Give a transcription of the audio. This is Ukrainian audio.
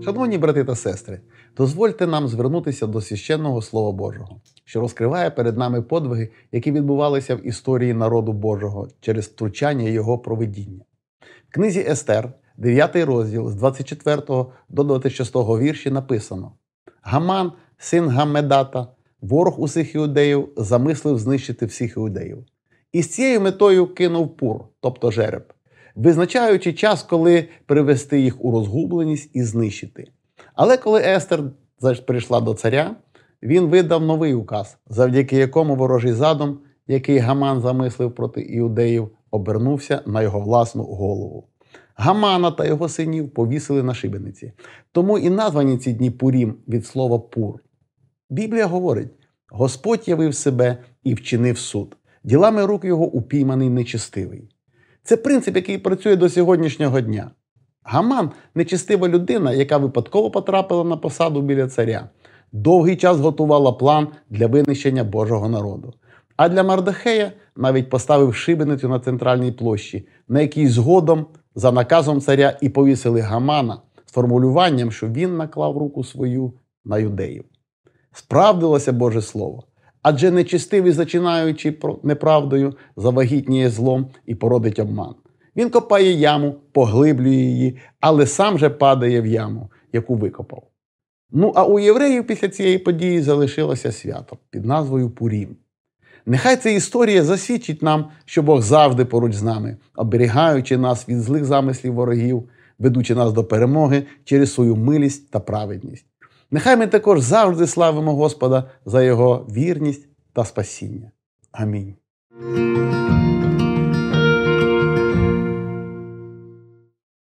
Шановні брати та сестри, дозвольте нам звернутися до священного Слова Божого, що розкриває перед нами подвиги, які відбувалися в історії народу Божого через втручання його провидіння. В книзі Естер, 9 розділ, з 24 до 26 вірші написано: «Гаман, син Гаммедата, ворог усіх іудеїв, замислив знищити всіх іудеїв. І з цією метою кинув пур, тобто жереб, визначаючи час, коли привести їх у розгубленість і знищити. Але коли Естер прийшла до царя, він видав новий указ, завдяки якому ворожий задум, який Гаман замислив проти іудеїв, обернувся на його власну голову. Гамана та його синів повісили на шибениці. Тому і названі ці дні Пурім від слова «пур». Біблія говорить: «Господь явив себе і вчинив суд. Ділами рук його упійманий нечестивий». Це принцип, який працює до сьогоднішнього дня. Гаман – нечестива людина, яка випадково потрапила на посаду біля царя. Довгий час готувала план для винищення Божого народу. А для Мардохея навіть поставив шибеницю на центральній площі, на якій згодом, за наказом царя, і повісили Гамана з формулюванням, що він наклав руку свою на юдеїв. Справдилося Боже Слово. Адже нечестивий, зачинаючи неправдою, завагітніє злом і породить обман. Він копає яму, поглиблює її, але сам же падає в яму, яку викопав. А у євреїв після цієї події залишилося свято під назвою Пурім. Нехай ця історія засвідчить нам, що Бог завжди поруч з нами, оберігаючи нас від злих замислів ворогів, ведучи нас до перемоги через свою милість та праведність. Нехай ми також завжди славимо Господа за Його вірність та спасіння. Амінь.